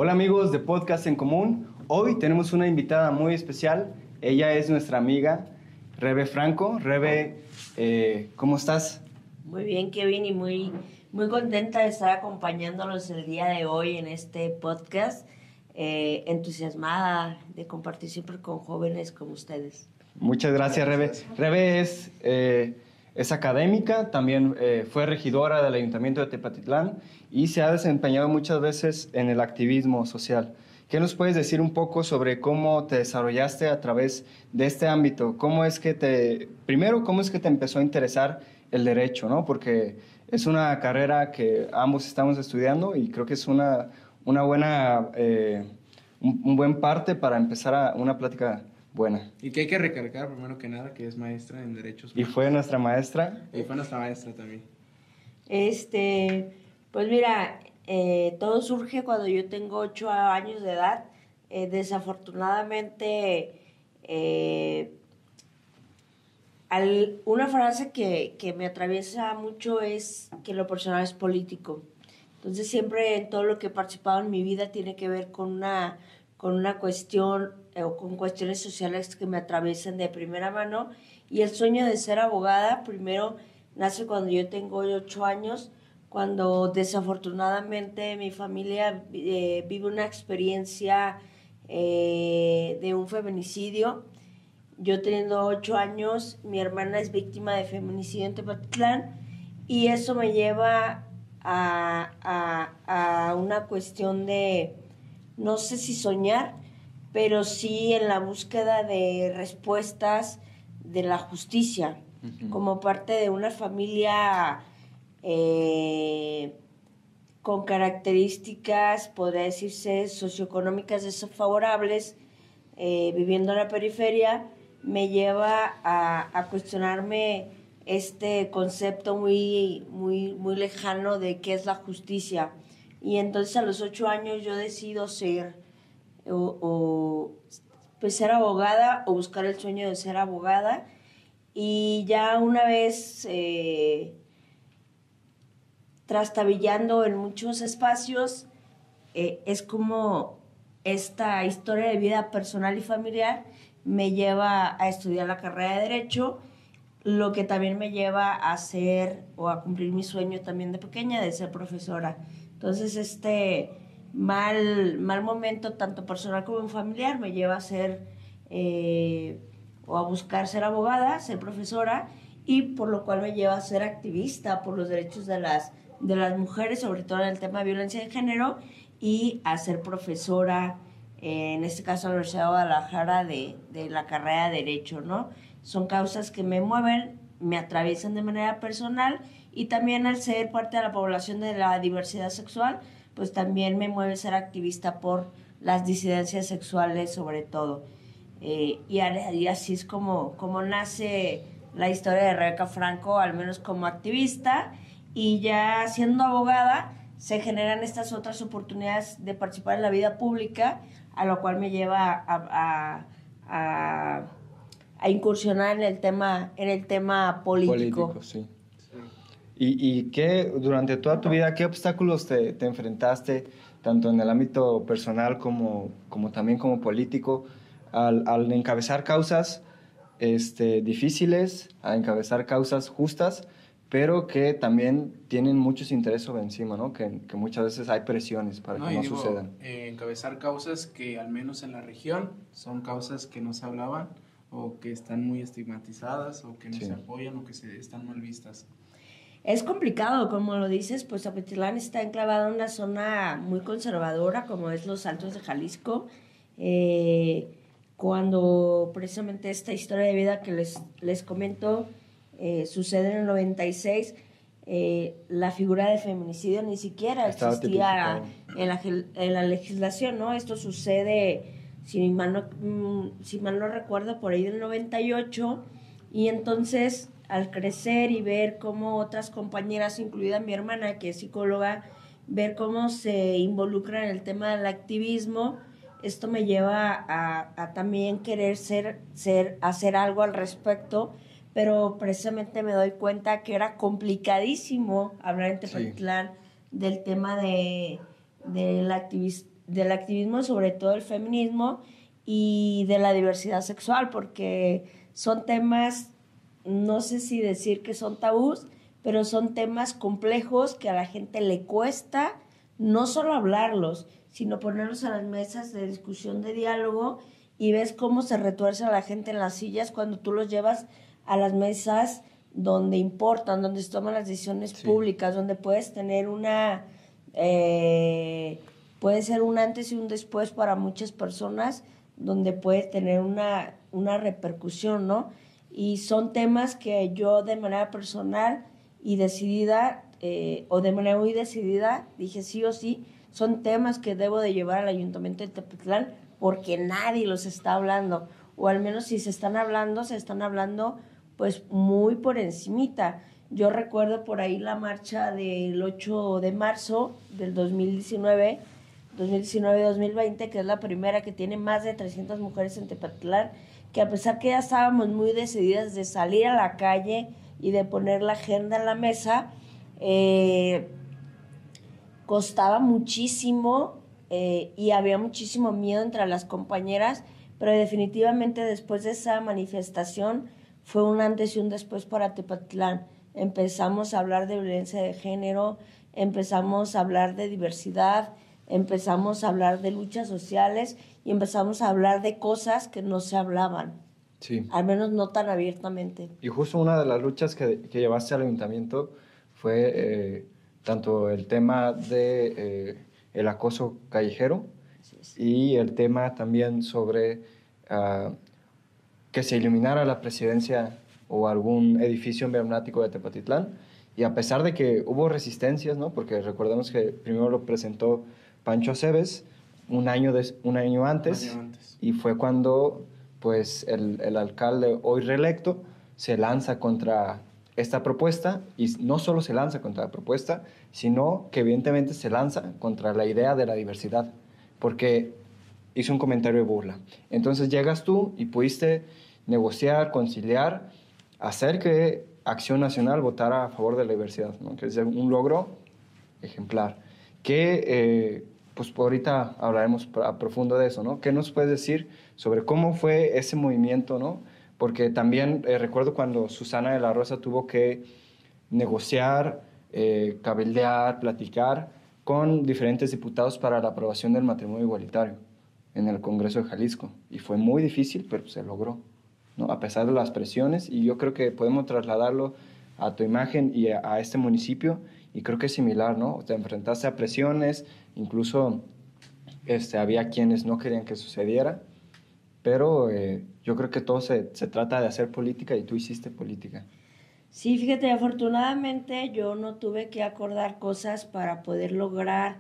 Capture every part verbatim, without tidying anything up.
Hola amigos de Podcast en Común. Hoy tenemos una invitada muy especial. Ella es nuestra amiga Rebe Franco. Rebe, eh, ¿cómo estás? Muy bien, Kevin, y muy, muy contenta de estar acompañándolos el día de hoy en este podcast. Eh, entusiasmada de compartir siempre con jóvenes como ustedes. Muchas gracias, Rebe. Rebe es, eh, es académica, también eh, fue regidora del Ayuntamiento de Tepatitlán y se ha desempeñado muchas veces en el activismo social. ¿Qué nos puedes decir un poco sobre cómo te desarrollaste a través de este ámbito? ¿Cómo es que te, primero, cómo es que te empezó a interesar el derecho, ¿no? Porque es una carrera que ambos estamos estudiando y creo que es una, una buena, eh, un, un buen parte para empezar a una plática buena. Y que hay que recargar, primero que nada, que es maestra en Derechos Y Humanos. fue nuestra maestra. Y fue nuestra maestra también. Este, pues mira, eh, todo surge cuando yo tengo ocho años de edad. Eh, desafortunadamente, eh, al, una frase que, que me atraviesa mucho es que lo personal es político. Entonces siempre en todo lo que he participado en mi vida tiene que ver con una, con una cuestión eh, o con cuestiones sociales que me atraviesan de primera mano. Y el sueño de ser abogada primero nace cuando yo tengo ocho años, cuando desafortunadamente mi familia eh, vive una experiencia eh, de un feminicidio. Yo teniendo ocho años, mi hermana es víctima de feminicidio en Tepatitlán y eso me lleva a, a, a una cuestión de, no sé si soñar, pero sí en la búsqueda de respuestas de la justicia, uh-huh. Como parte de una familia eh, con características, podría decirse, socioeconómicas desfavorables, eh, viviendo en la periferia, me lleva a, a cuestionarme este concepto muy, muy, muy lejano de qué es la justicia. Y entonces a los ocho años yo decido ser o, o pues ser abogada o buscar el sueño de ser abogada. Y ya una vez eh, trastabillando en muchos espacios, eh, es como esta historia de vida personal y familiar me lleva a estudiar la carrera de Derecho, lo que también me lleva a hacer o a cumplir mi sueño también de pequeña de ser profesora. Entonces este mal, mal momento, tanto personal como familiar, me lleva a ser eh, o a buscar ser abogada, ser profesora, y por lo cual me lleva a ser activista por los derechos de las, de las mujeres, sobre todo en el tema de violencia de género, y a ser profesora, eh, en este caso en la Universidad de Guadalajara, de, de la carrera de Derecho, ¿no? Son causas que me mueven, me atraviesan de manera personal, y también al ser parte de la población de la diversidad sexual, pues también me mueve ser activista por las disidencias sexuales sobre todo. Eh, y, y así es como, como nace la historia de Rebeca Franco, al menos como activista, y ya siendo abogada se generan estas otras oportunidades de participar en la vida pública, a lo cual me lleva a, a, a, a incursionar en el tema, en el tema político. Político, sí. ¿Y, y qué, durante toda tu vida, qué obstáculos te, te enfrentaste, tanto en el ámbito personal como, como también como político, al, al encabezar causas este, difíciles, a encabezar causas justas, pero que también tienen muchos intereses sobre encima, ¿no? Que, que muchas veces hay presiones para no, que no digo, sucedan. Eh, encabezar causas que al menos en la región son causas que no se hablaban o que están muy estigmatizadas o que no sí. se apoyan o que se, están mal vistas. Es complicado, como lo dices, pues Tepatitlán está enclavado en una zona muy conservadora, como es los Altos de Jalisco. Eh, cuando precisamente esta historia de vida que les, les comento eh, sucede en el noventa y seis, eh, la figura de feminicidio ni siquiera Estaba existía en la, en la legislación, ¿no? Esto sucede, si mal, no, si mal no recuerdo, por ahí del noventa y ocho, y entonces al crecer y ver cómo otras compañeras, incluida mi hermana, que es psicóloga, ver cómo se involucra en el tema del activismo, esto me lleva a, a también querer ser, ser, hacer algo al respecto, pero precisamente me doy cuenta que era complicadísimo hablar en Tepatitlán sí. del tema de, de, la activis, del activismo, sobre todo el feminismo y de la diversidad sexual, porque son temas, no sé si decir que son tabús, pero son temas complejos que a la gente le cuesta no solo hablarlos, sino ponerlos a las mesas de discusión, de diálogo, y ves cómo se retuerce a la gente en las sillas cuando tú los llevas a las mesas donde importan, donde se toman las decisiones sí. públicas, donde puedes tener una... Eh, puede ser un antes y un después para muchas personas, donde puede tener una, una repercusión, ¿no? Y son temas que yo de manera personal y decidida, eh, o de manera muy decidida, dije sí o sí, son temas que debo de llevar al Ayuntamiento de Tepetitlán porque nadie los está hablando, o al menos si se están hablando, se están hablando pues muy por encimita. Yo recuerdo por ahí la marcha del ocho de marzo del dos mil diecinueve, dos mil diecinueve dos mil veinte, que es la primera que tiene más de trescientas mujeres en Tepetitlán, que a pesar que ya estábamos muy decididas de salir a la calle y de poner la agenda en la mesa, eh, costaba muchísimo eh, y había muchísimo miedo entre las compañeras, pero definitivamente después de esa manifestación fue un antes y un después para Tepetitlán. Empezamos a hablar de violencia de género, empezamos a hablar de diversidad, empezamos a hablar de luchas sociales y empezamos a hablar de cosas que no se hablaban, sí. al menos no tan abiertamente. Y justo una de las luchas que, que llevaste al ayuntamiento fue eh, tanto el tema de eh, el acoso callejero sí, sí. y el tema también sobre uh, que se iluminara la presidencia o algún edificio emblemático de Tepetitlán. Y a pesar de que hubo resistencias, ¿no? Porque recordemos que primero lo presentó Pancho Aceves un año, de, un año, antes, un año antes, y fue cuando pues, el, el alcalde hoy reelecto se lanza contra esta propuesta, y no solo se lanza contra la propuesta, sino que evidentemente se lanza contra la idea de la diversidad, porque hizo un comentario de burla. Entonces llegas tú y pudiste negociar, conciliar, hacer que Acción Nacional votara a favor de la diversidad, ¿no? Que es un logro ejemplar. Que, eh, pues ahorita hablaremos a profundo de eso, ¿no? ¿Qué nos puedes decir sobre cómo fue ese movimiento, ¿no? Porque también eh, recuerdo cuando Susana de la Rosa tuvo que negociar, eh, cabildear, platicar con diferentes diputados para la aprobación del matrimonio igualitario en el Congreso de Jalisco. Y fue muy difícil, pero se logró, ¿no? A pesar de las presiones, y yo creo que podemos trasladarlo a tu imagen y a, a este municipio, y creo que es similar, ¿no? Te enfrentaste a presiones, incluso este, había quienes no querían que sucediera, pero eh, yo creo que todo se, se trata de hacer política, y tú hiciste política. Sí, fíjate, afortunadamente yo no tuve que acordar cosas para poder lograr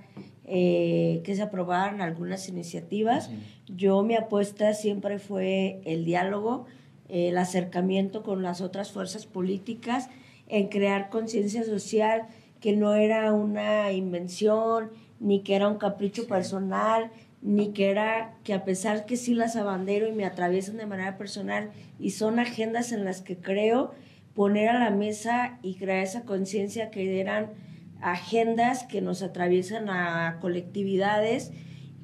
eh, que se aprobaran algunas iniciativas. Uh-huh. Yo, mi apuesta siempre fue el diálogo, eh, el acercamiento con las otras fuerzas políticas, en crear conciencia social, que no era una invención, ni que era un capricho sí. personal, ni que era que a pesar que sí las abandero y me atraviesan de manera personal y son agendas en las que creo, poner a la mesa y crear esa conciencia que eran agendas que nos atraviesan a colectividades,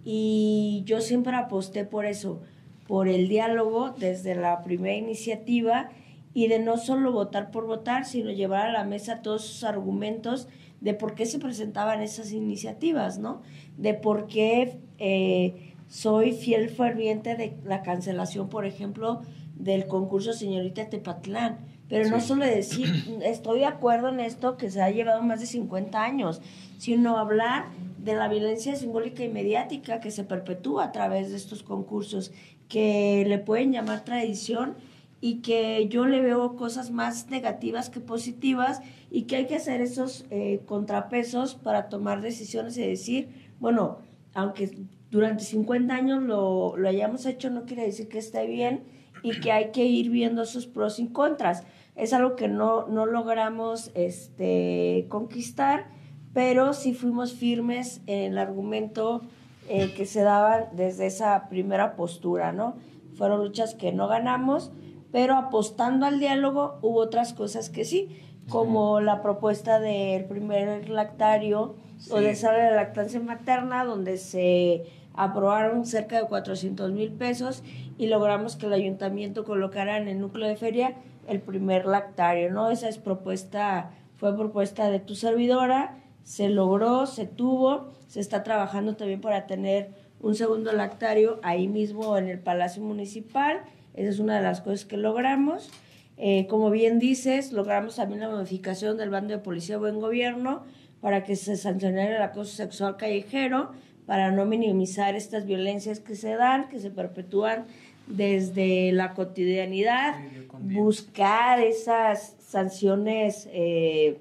y yo siempre aposté por eso, por el diálogo desde la primera iniciativa, y de no solo votar por votar, sino llevar a la mesa todos sus argumentos de por qué se presentaban esas iniciativas, ¿no? De por qué eh, soy fiel ferviente de la cancelación, por ejemplo, del concurso Señorita Tepatitlán. Pero sí. no solo decir, estoy de acuerdo en esto, que se ha llevado más de cincuenta años, sino hablar de la violencia simbólica y mediática que se perpetúa a través de estos concursos, que le pueden llamar tradición, y que yo le veo cosas más negativas que positivas, y que hay que hacer esos eh, contrapesos para tomar decisiones y decir, bueno, aunque durante cincuenta años lo, lo hayamos hecho, no quiere decir que esté bien, y que hay que ir viendo sus pros y contras. Es algo que no, no logramos este, conquistar, pero sí fuimos firmes en el argumento eh, que se daba desde esa primera postura, ¿no? Fueron luchas que no ganamos, pero apostando al diálogo hubo otras cosas que sí, como la propuesta del primer lactario sí. donde sale la lactancia materna, donde se aprobaron cerca de cuatrocientos mil pesos y logramos que el ayuntamiento colocara en el núcleo de feria el primer lactario, ¿no? Esa es propuesta, fue propuesta de tu servidora, se logró, se tuvo, se está trabajando también para tener un segundo lactario ahí mismo en el Palacio Municipal. Esa es una de las cosas que logramos. Eh, como bien dices, logramos también la modificación del bando de policía Buen Gobierno para que se sancionara el acoso sexual callejero, para no minimizar estas violencias que se dan, que se perpetúan desde la cotidianidad, buscar esas sanciones eh,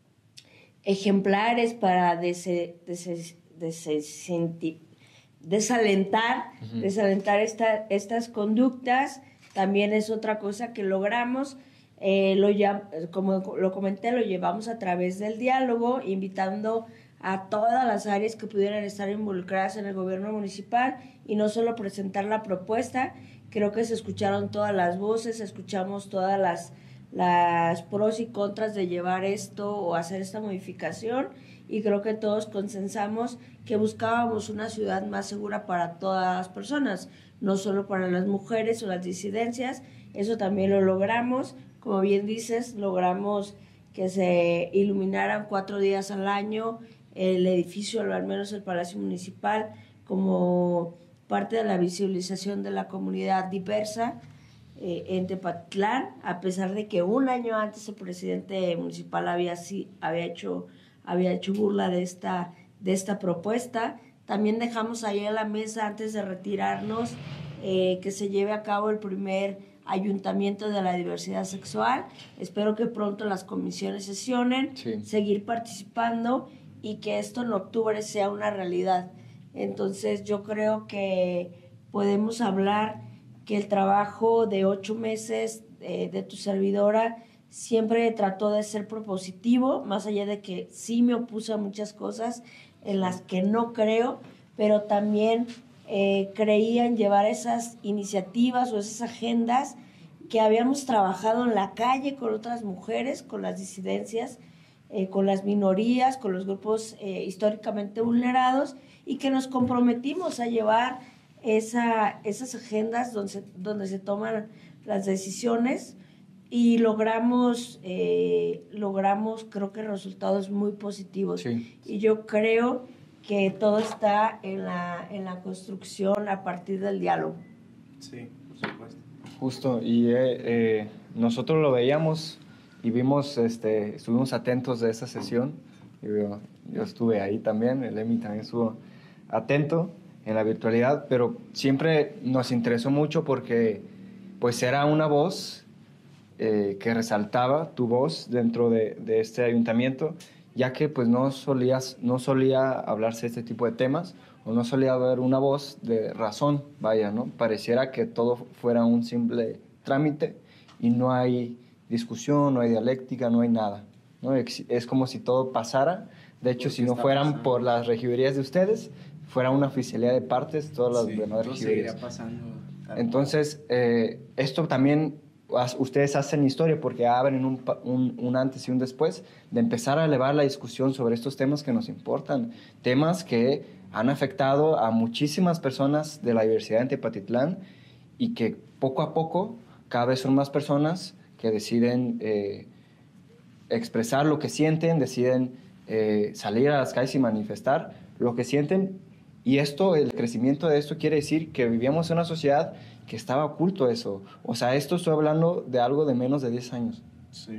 ejemplares para dese, dese, dese, desalentar, uh-huh. desalentar esta, estas conductas. También es otra cosa que logramos, eh, lo ya, como lo comenté, lo llevamos a través del diálogo, invitando a todas las áreas que pudieran estar involucradas en el gobierno municipal y no solo presentar la propuesta. Creo que se escucharon todas las voces, escuchamos todas las, las pros y contras de llevar esto o hacer esta modificación, y creo que todos consensamos que buscábamos una ciudad más segura para todas las personas, no solo para las mujeres o las disidencias. Eso también lo logramos. Como bien dices, logramos que se iluminaran cuatro días al año el edificio, o al menos el Palacio Municipal, como parte de la visibilización de la comunidad diversa eh, en Tepatitlán, a pesar de que un año antes el presidente municipal había, sí, había, hecho, había hecho burla de esta, de esta propuesta. También dejamos ahí en la mesa, antes de retirarnos, eh, que se lleve a cabo el primer ayuntamiento de la diversidad sexual. Espero que pronto las comisiones sesionen, sí. seguir participando y que esto en octubre sea una realidad. Entonces yo creo que podemos hablar que el trabajo de ocho meses eh, de tu servidora siempre trató de ser propositivo, más allá de que sí me opuse a muchas cosas en las que no creo, pero también eh, creía en llevar esas iniciativas o esas agendas que habíamos trabajado en la calle con otras mujeres, con las disidencias, eh, con las minorías, con los grupos eh, históricamente vulnerados, y que nos comprometimos a llevar esa, esas agendas donde se, donde se toman las decisiones, y logramos, eh, logramos creo que resultados muy positivos. Sí. Y yo creo que todo está en la, en la construcción a partir del diálogo. Sí, por supuesto. Justo, y eh, eh, nosotros lo veíamos y vimos, este, estuvimos atentos de esa sesión. Yo, yo estuve ahí también, el Emi también estuvo atento en la virtualidad, pero siempre nos interesó mucho porque pues era una voz eh, que resaltaba tu voz dentro de, de este ayuntamiento, ya que pues no, solías, no solía hablarse de este tipo de temas, o no solía haber una voz de razón, vaya, ¿no? Pareciera que todo fuera un simple trámite y no hay discusión, no hay dialéctica, no hay nada, ¿no? Es como si todo pasara. De hecho, si no fueran pasando por las regidurías de ustedes, fuera una oficialidad de partes, todas las sí, demás regidurías. Pasando. Entonces, eh, esto también, ustedes hacen historia porque abren un, un, un antes y un después de empezar a elevar la discusión sobre estos temas que nos importan, temas que han afectado a muchísimas personas de la diversidad en Tepatitlán, y que poco a poco cada vez son más personas que deciden eh, expresar lo que sienten, deciden eh, salir a las calles y manifestar lo que sienten. Y esto, el crecimiento de esto quiere decir que vivíamos en una sociedad que estaba oculto eso. O sea, esto estoy hablando de algo de menos de diez años. Sí.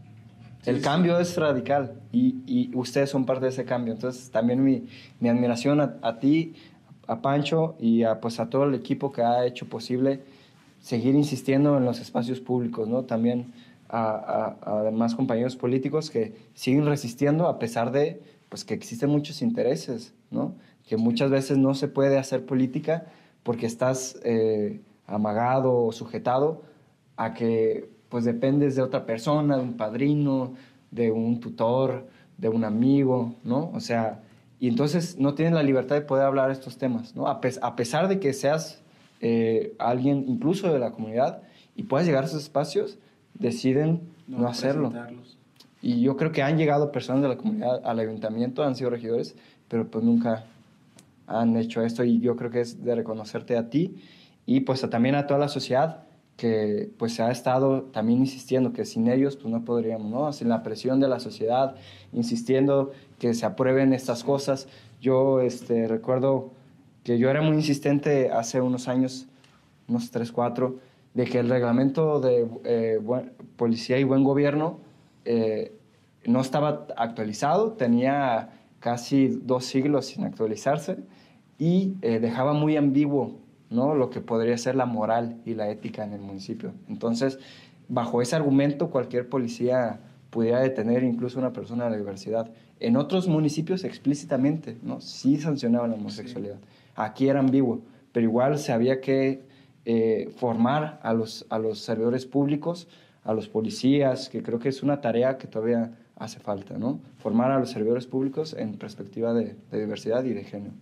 El sí, cambio sí. es radical y, y ustedes son parte de ese cambio. Entonces, también mi, mi admiración a, a ti, a Pancho y a, pues, a todo el equipo que ha hecho posible seguir insistiendo en los espacios públicos, ¿no? También a, a, a demás compañeros políticos que siguen resistiendo a pesar de pues, que existen muchos intereses, ¿no? Que muchas veces no se puede hacer política porque estás eh, amagado o sujetado a que pues dependes de otra persona, de un padrino, de un tutor, de un amigo, ¿no? O sea, y entonces no tienes la libertad de poder hablar de estos temas, ¿no? A, pes- a pesar de que seas eh, alguien incluso de la comunidad y puedas llegar a esos espacios, deciden no, no hacerlo. y yo creo que han llegado personas de la comunidad al ayuntamiento, han sido regidores, pero pues nunca han hecho esto, y yo creo que es de reconocerte a ti y pues a, también a toda la sociedad que pues se ha estado también insistiendo que sin ellos pues no podríamos, ¿no? Sin la presión de la sociedad, insistiendo que se aprueben estas cosas. Yo este, recuerdo que yo era muy insistente hace unos años, unos tres, cuatro, de que el reglamento de eh, buen, policía y buen gobierno eh, no estaba actualizado, tenía casi dos siglos sin actualizarse y eh, dejaba muy ambiguo, ¿no?, lo que podría ser la moral y la ética en el municipio. Entonces, bajo ese argumento, cualquier policía pudiera detener incluso a una persona de la diversidad. En otros municipios explícitamente, ¿no?, sí sancionaban la homosexualidad. Sí. Aquí era ambiguo, pero igual se había que eh, formar a los, a los servidores públicos, a los policías, que creo que es una tarea que todavía hace falta, ¿no? Formar a los servidores públicos en perspectiva de, de diversidad y de género.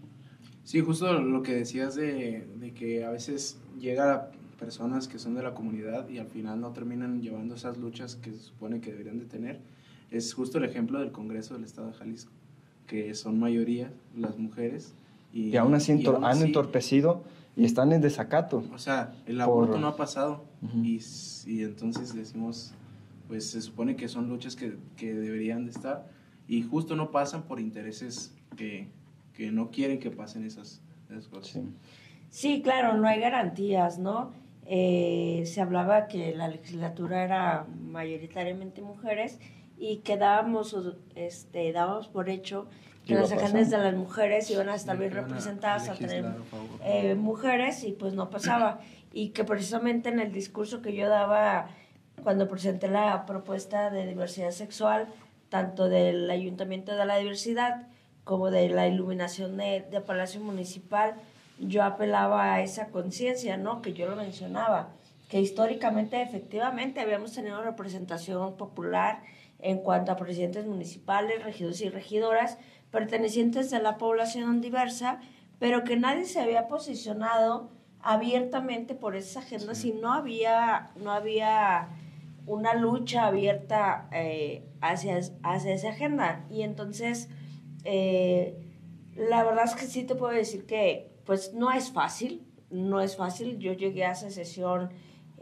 Sí, justo lo que decías de, de que a veces llega personas que son de la comunidad y al final no terminan llevando esas luchas que se supone que deberían de tener. Es justo el ejemplo del Congreso del Estado de Jalisco, que son mayoría las mujeres. Y, y aún así, y aún han así, entorpecido y están en desacato. O sea, el aborto por... no ha pasado. Uh-huh. y, y entonces decimos, pues se supone que son luchas que, que deberían de estar y justo no pasan por intereses que, que no quieren que pasen esas, esas cosas. Sí. Sí, claro, no hay garantías, ¿no? Eh, se hablaba que la legislatura era mayoritariamente mujeres y que dábamos, este, dábamos por hecho que las agendas de las mujeres iban a estar bien representadas, a tener eh, mujeres, y pues no pasaba. Y que precisamente en el discurso que yo daba cuando presenté la propuesta de diversidad sexual, tanto del Ayuntamiento de la Diversidad como de la iluminación de, de Palacio Municipal, yo apelaba a esa conciencia, ¿no?, que yo lo mencionaba, que históricamente efectivamente habíamos tenido representación popular en cuanto a presidentes municipales, regidores y regidoras pertenecientes de la población diversa, pero que nadie se había posicionado abiertamente por esas agendas. Sí. Y no había, no había una lucha abierta eh, hacia, hacia esa agenda. Y entonces, eh, la verdad es que sí te puedo decir que pues no es fácil, no es fácil. Yo llegué a esa sesión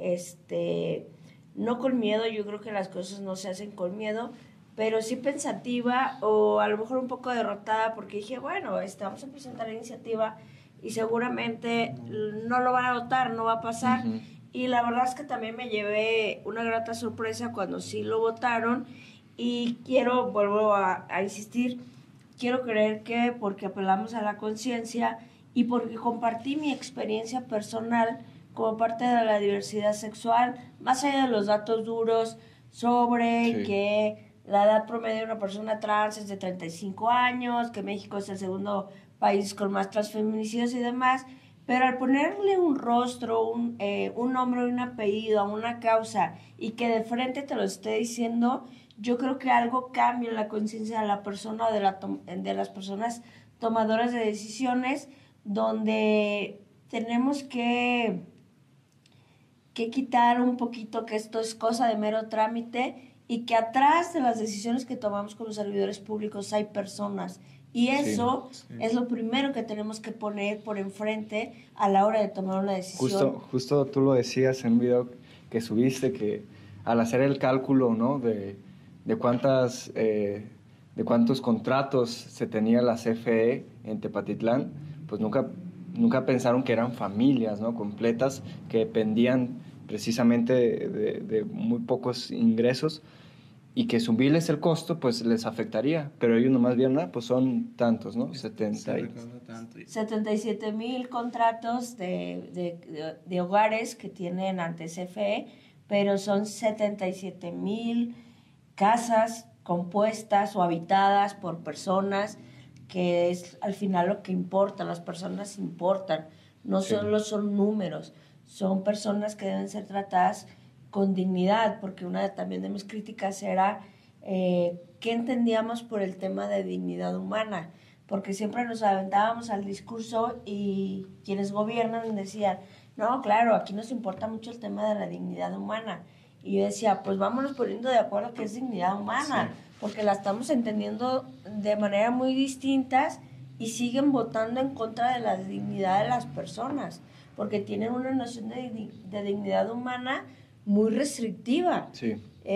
este, no con miedo, yo creo que las cosas no se hacen con miedo, pero sí pensativa o a lo mejor un poco derrotada, porque dije, bueno, este, vamos a presentar la iniciativa y seguramente no lo van a votar, no va a pasar. Uh-huh. Y la verdad es que también me llevé una grata sorpresa cuando sí lo votaron, y quiero, vuelvo a, a insistir, quiero creer que porque apelamos a la conciencia y porque compartí mi experiencia personal como parte de la diversidad sexual, más allá de los datos duros sobre sí. que la edad promedio de una persona trans es de treinta y cinco años, que México es el segundo país con más transfeminicidios y demás, pero al ponerle un rostro, un, eh, un nombre y un apellido a una causa y que de frente te lo esté diciendo, yo creo que algo cambia en la conciencia de la persona o de, la de las personas tomadoras de decisiones, donde tenemos que, que quitar un poquito que esto es cosa de mero trámite y que atrás de las decisiones que tomamos como servidores públicos hay personas. Y eso sí, sí. es lo primero que tenemos que poner por enfrente a la hora de tomar una decisión. Justo, justo tú lo decías en un video que subiste, que al hacer el cálculo, ¿no?, de, de, cuántas, eh, de cuántos contratos se tenía la C F E en Tepatitlán, pues nunca, nunca pensaron que eran familias, ¿no?, completas, que dependían precisamente de, de, de muy pocos ingresos, y que subirles el costo, pues les afectaría. Pero ellos nomás vieron, ah, pues son tantos, ¿no? setenta y... setenta y siete mil contratos de, de, de, de hogares que tienen ante C F E, pero son setenta y siete mil casas compuestas o habitadas por personas, que es al final lo que importa. Las personas importan, no sí. solo son números, son personas que deben ser tratadas con dignidad, porque una también de mis críticas era eh, qué entendíamos por el tema de dignidad humana, porque siempre nos aventábamos al discurso y quienes gobiernan decían, no, claro, aquí nos importa mucho el tema de la dignidad humana, Y yo decía, pues vámonos poniendo de acuerdo que es dignidad humana, Sí. porque la estamos entendiendo de manera muy distintas y siguen votando en contra de la dignidad de las personas, porque tienen una noción de, de dignidad humana muy restrictiva. Sí.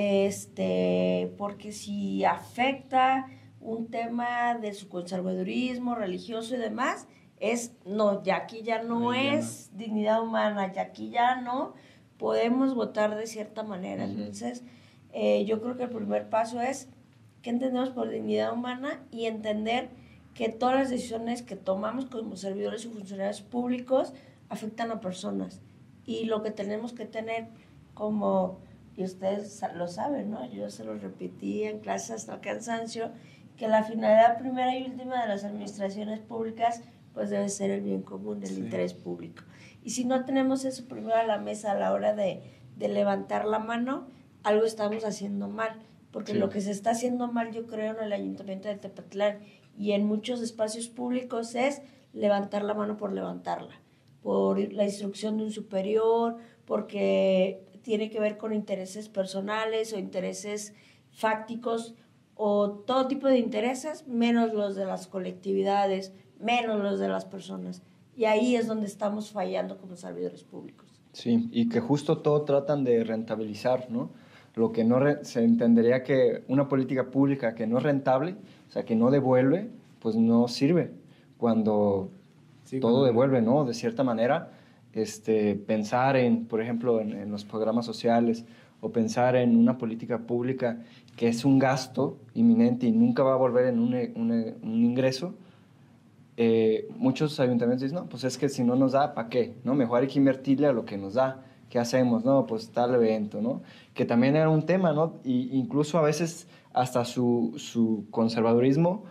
Este, porque si afecta un tema de su conservadurismo religioso y demás, es, no, ya aquí ya no Ay, ya es no. dignidad humana, ya aquí ya no podemos votar de cierta manera. Uh-huh. Entonces, eh, yo creo que el primer paso es qué entendemos por dignidad humana y entender que todas las decisiones que tomamos como servidores y funcionarios públicos afectan a personas. Y lo que tenemos que tener como, y ustedes lo saben, ¿no? Yo se lo repetí en clases hasta el cansancio, que la finalidad primera y última de las administraciones públicas pues debe ser el bien común, el sí. interés público. Y si no tenemos eso primero a la mesa a la hora de, de levantar la mano, algo estamos haciendo mal. Porque sí. lo que se está haciendo mal, yo creo, en el Ayuntamiento de Tepatlán y en muchos espacios públicos es levantar la mano por levantarla, por la instrucción de un superior, porque tiene que ver con intereses personales o intereses fácticos o todo tipo de intereses, menos los de las colectividades, menos los de las personas. Y ahí es donde estamos fallando como servidores públicos. Sí, y que justo todo tratan de rentabilizar, ¿no? Lo que no re- se entendería que una política pública que no es rentable, o sea, que no devuelve, pues no sirve. Cuando sí, todo cuando... devuelve, ¿no? De cierta manera, este, pensar en, por ejemplo, en, en los programas sociales o pensar en una política pública que es un gasto inminente y nunca va a volver en un, un, un ingreso, eh, muchos ayuntamientos dicen, no, pues es que si no nos da, ¿para qué? ¿No? Mejor hay que invertirle a lo que nos da. ¿Qué hacemos? No, pues tal evento, ¿no? Que también era un tema, ¿no? Y incluso a veces hasta su, su conservadurismo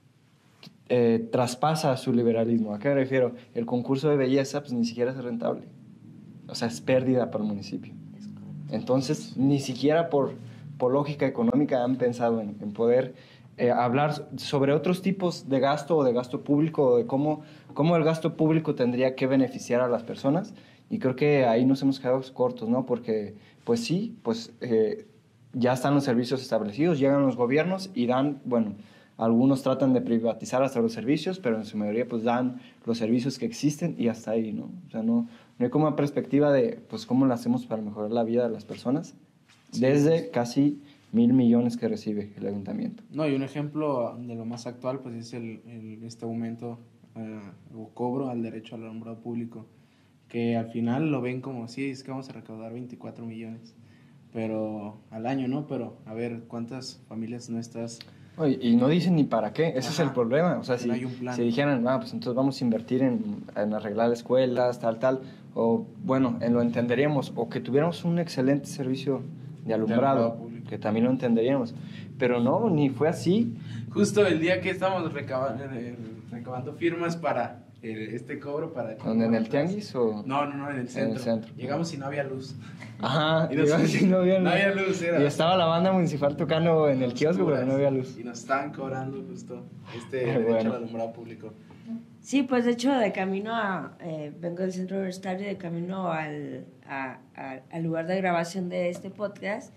eh, traspasa su liberalismo. ¿A qué me refiero? El concurso de belleza pues ni siquiera es rentable. O sea, es pérdida para el municipio. Entonces, ni siquiera por, por lógica económica han pensado en, en poder eh, hablar sobre otros tipos de gasto o de gasto público, o de cómo, cómo el gasto público tendría que beneficiar a las personas. Y creo que ahí nos hemos quedado cortos, ¿no? Porque, pues sí, pues eh, ya están los servicios establecidos, llegan los gobiernos y dan, bueno, algunos tratan de privatizar hasta los servicios, pero en su mayoría pues dan los servicios que existen y hasta ahí, ¿no? O sea, no, no hay como una perspectiva de, pues, cómo lo hacemos para mejorar la vida de las personas, sí, desde casi mil millones que recibe el ayuntamiento. No, y un ejemplo de lo más actual, pues, es el, el este aumento uh, o cobro al derecho al alumbrado público, que al final lo ven como, sí, es que vamos a recaudar veinticuatro millones, pero al año, ¿no? Pero, a ver, ¿cuántas familias no estás...? Oye, y no dicen ni para qué, ese Ajá, es el problema. O sea, si, no hay un plan. si dijeran, ah, pues entonces vamos a invertir en, en arreglar escuelas, tal, tal, o bueno, en lo entenderíamos, o que tuviéramos un excelente servicio de alumbrado, de alumbrado que también lo entenderíamos. Pero no, ni fue así. Justo el día que estábamos recabando, recabando firmas para este cobro para... ¿Dónde, en el tianguis o...? No, no, no, en el centro. En el centro. Llegamos y no había luz. Ajá, y llegamos y no había luz. No había luz, era. Y estaba la banda municipal tocando en el kiosco, pero no había luz. Y nos estaban cobrando justo este derecho bueno. al alumbrado público. Sí, pues de hecho, de camino a... Eh, vengo del centro universitario, de camino al, a, a, al lugar de grabación de este podcast,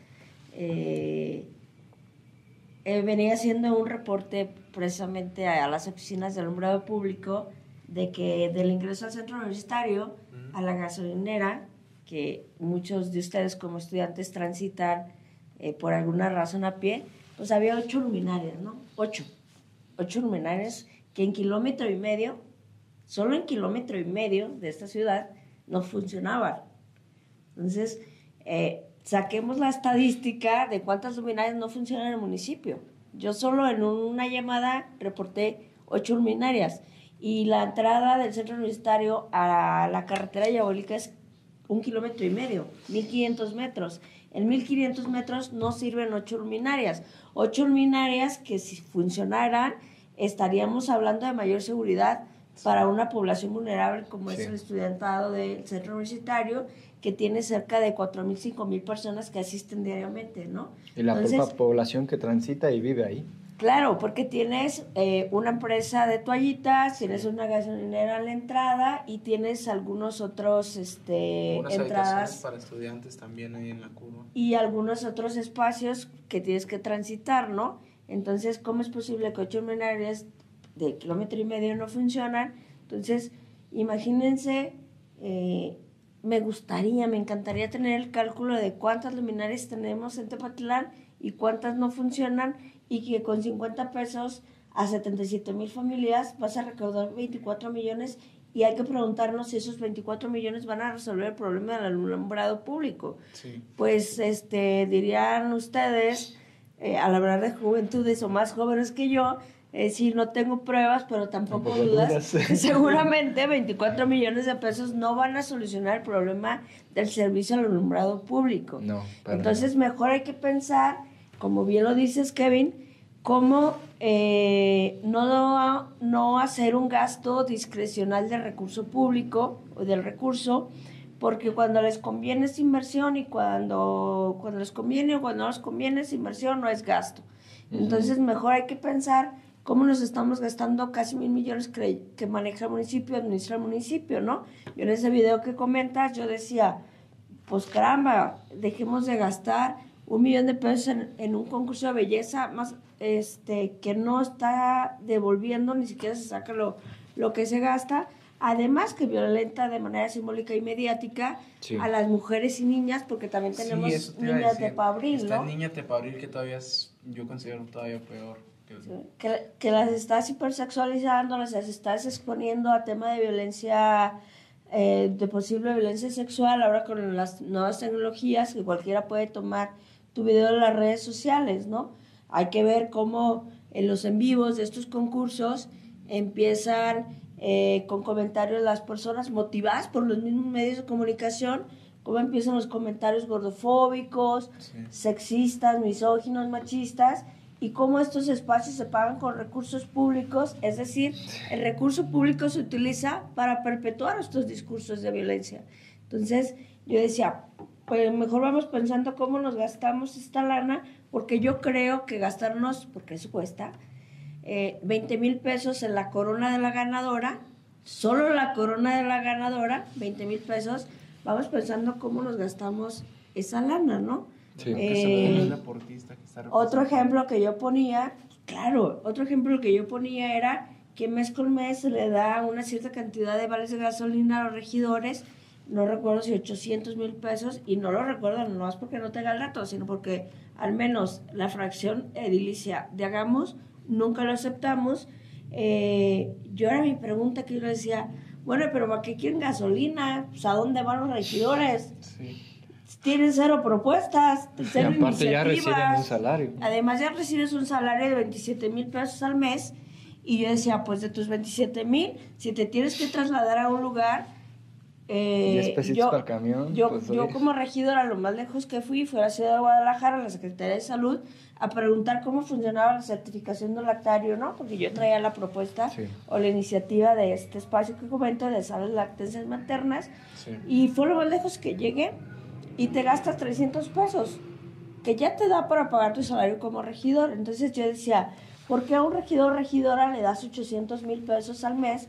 eh, eh, venía haciendo un reporte precisamente a, a las oficinas de alumbrado público de que del ingreso al centro universitario a la gasolinera, que muchos de ustedes como estudiantes transitan eh, por alguna razón a pie, pues había ocho luminarias, ¿no? Ocho. Ocho luminarias que en kilómetro y medio, solo en kilómetro y medio de esta ciudad, no funcionaban. Entonces, eh, saquemos la estadística de cuántas luminarias no funcionan en el municipio. Yo solo en una llamada reporté ocho luminarias. Y la entrada del centro universitario a la carretera diabólica es un kilómetro y medio, mil quinientos metros. En mil quinientos metros no sirven ocho luminarias. Ocho luminarias que si funcionaran, estaríamos hablando de mayor seguridad para una población vulnerable como sí. es el estudiantado del centro universitario, que tiene cerca de cuatro mil, cinco mil personas que asisten diariamente, ¿no? Y la Entonces, propia población que transita y vive ahí. Claro, porque tienes eh, una empresa de toallitas, tienes una gasolinera a la entrada y tienes algunos otros este, Unas entradas habitaciones para estudiantes también ahí en la curva. y algunos otros espacios que tienes que transitar, ¿no? Entonces, ¿cómo es posible que ocho luminarias de kilómetro y medio no funcionan? Entonces, imagínense, eh, me gustaría, me encantaría tener el cálculo de cuántas luminarias tenemos en Tepatitlán y cuántas no funcionan, y que con cincuenta pesos a setenta y siete mil familias vas a recaudar veinticuatro millones, y hay que preguntarnos si esos veinticuatro millones van a resolver el problema del alumbrado público. Sí. Pues este dirían ustedes, eh, al hablar de juventudes o más jóvenes que yo, eh, sí, no tengo pruebas, pero tampoco, Tampoco dudas, dudas. que seguramente veinticuatro millones de pesos no van a solucionar el problema del servicio al alumbrado público. No, para Entonces, mejor hay que pensar, como bien lo dices, Kevin, cómo eh, no, no hacer un gasto discrecional del recurso público o del recurso, porque cuando les conviene es inversión y cuando, cuando les conviene o cuando no les conviene es inversión, no es gasto. Entonces, mejor hay que pensar cómo nos estamos gastando casi mil millones que, que maneja el municipio, administra el municipio, ¿no? Yo en ese video que comentas, yo decía, pues caramba, dejemos de gastar un millón de pesos en, en un concurso de belleza más este que no está devolviendo, ni siquiera se saca lo, lo que se gasta, además que violenta de manera simbólica y mediática Sí. a las mujeres y niñas, porque también tenemos Sí, eso te iba a niñas decir. de Pabril, Está ¿no? niña Tepabril que todavía es, yo considero todavía peor. Que, Sí, que, que las estás hipersexualizando, las estás exponiendo a tema de violencia, eh, de posible violencia sexual, ahora con las nuevas tecnologías que cualquiera puede tomar tu video en las redes sociales, ¿no? Hay que ver cómo en los en vivos de estos concursos empiezan eh, con comentarios las personas motivadas por los mismos medios de comunicación, cómo empiezan los comentarios gordofóbicos, Sí. sexistas, misóginos, machistas, y cómo estos espacios se pagan con recursos públicos, es decir, el recurso público se utiliza para perpetuar estos discursos de violencia. Entonces, yo decía, pues mejor vamos pensando cómo nos gastamos esta lana, porque yo creo que gastarnos, porque eso cuesta, eh, veinte mil pesos en la corona de la ganadora, solo la corona de la ganadora, veinte mil pesos, vamos pensando cómo nos gastamos esa lana, ¿no? Sí. que se lo den Eh, al deportista que está Otro representando. ejemplo que yo ponía, claro, otro ejemplo que yo ponía era que mes con mes se le da una cierta cantidad de vales de gasolina a los regidores, no recuerdo si ochocientos mil pesos, y no lo recuerdo no es porque no tenga el dato, sino porque al menos la fracción edilicia de Hagamos nunca lo aceptamos. Eh, yo era mi pregunta que yo le decía, bueno, pero ¿para qué quieren gasolina? Pues, ¿a dónde van los regidores? Sí. Tienen cero propuestas, Y cero aparte ya reciben iniciativas. un salario. Además ya recibes un salario de veintisiete mil pesos al mes, y yo decía, pues de tus veintisiete mil, si te tienes que trasladar a un lugar, eh, diez pesitos yo, para el camión. yo, pues, yo oye. como regidora, lo más lejos que fui fue a la ciudad de Guadalajara, a la Secretaría de Salud, a preguntar cómo funcionaba la certificación del lactario, ¿no? Porque yo traía la propuesta Sí. o la iniciativa de este espacio que comento de salas lactancias maternas, Sí. y fue lo más lejos que llegué, y te gastas trescientos pesos, que ya te da para pagar tu salario como regidor. Entonces yo decía, ¿por qué a un regidor o regidora le das ochocientos mil pesos al mes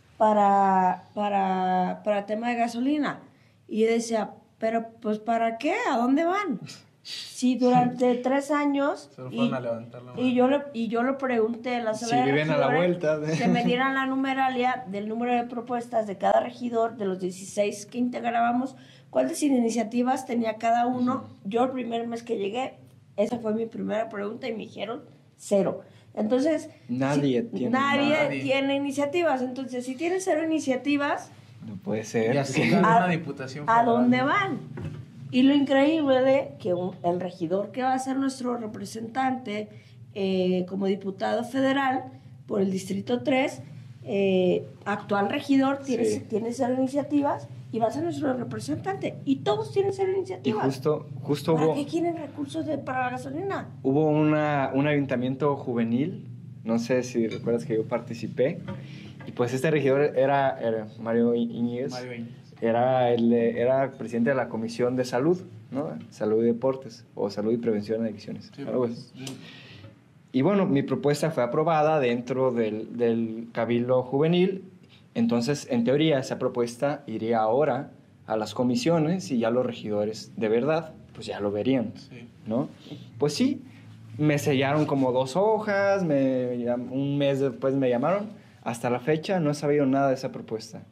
para, para, para tema de gasolina? Y yo decía, pero pues ¿para qué? ¿A dónde van? Si durante tres años, Solo y, fueron a levantar la mano. y, yo lo, y yo lo pregunté en la Si sala de viven a la regidores, vuelta de- que me dieran la numeralia del número de propuestas de cada regidor, de los dieciséis que integrábamos, cuántas iniciativas tenía cada uno. Yo el primer mes que llegué, esa fue mi primera pregunta y me dijeron cero. Entonces, Nadie si- tiene. nadie, Nadie. tiene iniciativas. Entonces, si tienes cero iniciativas, No puede ser. Y así que- gana ¿A- una diputación ¿a federal. dónde van? Y lo increíble de que un- el regidor que va a ser nuestro representante eh, como diputado federal por el Distrito tres, eh, actual regidor, tiene, Sí. tiene cero iniciativas y va a ser nuestro representante. Y todos tienen cero Y iniciativas. justo, justo ¿Para hubo, qué quieren recursos de, para la gasolina? hubo una, un ayuntamiento juvenil, no sé si recuerdas que yo participé, y pues este regidor era, era Mario Iñiguez, Mario Íñiguez. era, el, de- era presidente de la Comisión de Salud, ¿no? Salud y Deportes, o Salud y Prevención de Adicciones, Sí, algo pues, así. Y bueno, mi propuesta fue aprobada dentro del, del Cabildo Juvenil. Entonces, en teoría, esa propuesta iría ahora a las comisiones y ya los regidores de verdad, pues ya lo verían, sí. ¿no? Pues sí, me sellaron como dos hojas, me, un mes después me llamaron. Hasta la fecha no he sabido nada de esa propuesta.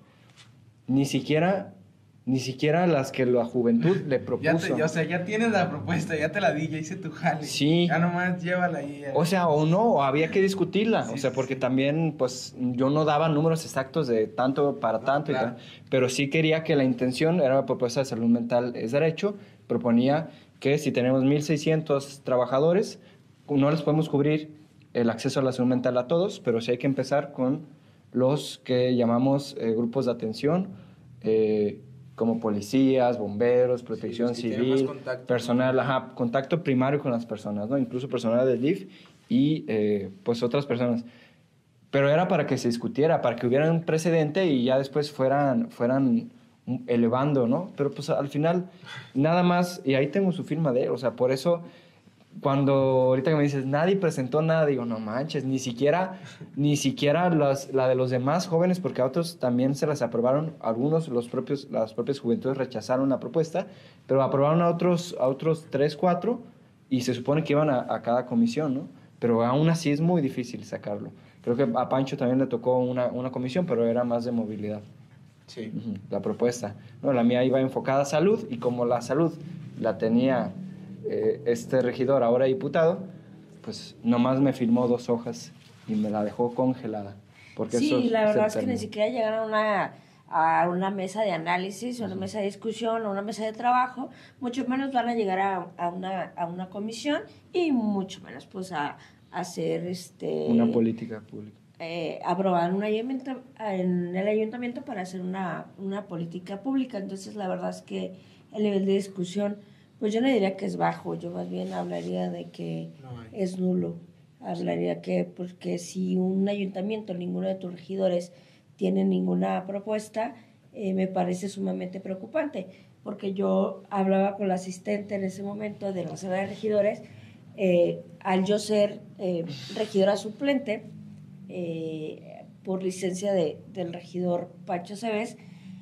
Ni siquiera, ni siquiera las que la juventud le propuso. Ya te, o sea, ya tienes la propuesta, ya te la di, ya hice tu jale. Sí. Ya nomás llévala ahí. Ya. O sea, o no, o había que discutirla. Sí, o sea, porque sí. también, pues, yo no daba números exactos de tanto para tanto. No, claro. Y tal, pero sí quería que la intención era la propuesta de salud mental es derecho. Proponía que si tenemos mil seiscientos trabajadores, no les podemos cubrir el acceso a la salud mental a todos, pero sí hay que empezar con los que llamamos eh, grupos de atención, eh, como policías, bomberos, protección sí, civil, contacto, personal, ¿no? Ajá, contacto primario con las personas, ¿no? Incluso personal del D I F y eh, pues otras personas. Pero era para que se discutiera, para que hubiera un precedente y ya después fueran, fueran elevando, ¿no? Pero pues al final nada más, y ahí tengo su firma de él, o sea, por eso cuando ahorita que me dices, nadie presentó nada, digo, no manches, ni siquiera, ni siquiera las, la de los demás jóvenes, porque a otros también se las aprobaron, algunos, los propios, las propias juventudes rechazaron la propuesta, pero aprobaron a otros, a otros tres, cuatro, y se supone que iban a, a cada comisión, ¿no? Pero aún así es muy difícil sacarlo. Creo que a Pancho también le tocó una, una comisión, pero era más de movilidad. Sí. Uh-huh, la propuesta. No, la mía iba enfocada a salud, y como la salud la tenía eh, este regidor, ahora diputado, pues nomás me firmó dos hojas y me la dejó congelada. Porque sí, eso la verdad es que terminó. ni siquiera llegaron a una, a una mesa de análisis, a una mesa de discusión, a una mesa de trabajo, mucho menos van a llegar a, a, una, a una comisión y mucho menos pues a, a hacer este, una política pública. Eh, aprobar un ayuntamiento, en el ayuntamiento para hacer una, una política pública. Entonces la verdad es que el nivel de discusión, pues yo no diría que es bajo, yo más bien hablaría de que no es nulo. Hablaría que, porque si un ayuntamiento, ninguno de tus regidores tiene ninguna propuesta, eh, me parece sumamente preocupante, porque yo hablaba con la asistente en ese momento de la sala de regidores, eh, al yo ser eh, regidora suplente, eh, por licencia de, del regidor Pancho Cebes,